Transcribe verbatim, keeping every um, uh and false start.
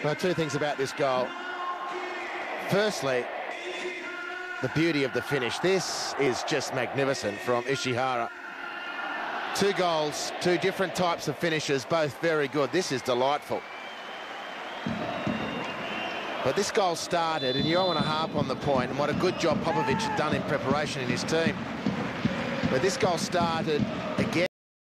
Well, two things about this goal. Firstly, the beauty of the finish. This is just magnificent from Ishihara. Two goals, two different types of finishes, both very good. This is delightful. But this goal started, and you don't want to harp on the point, and what a good job Popovic had done in preparation in his team. But this goal started again.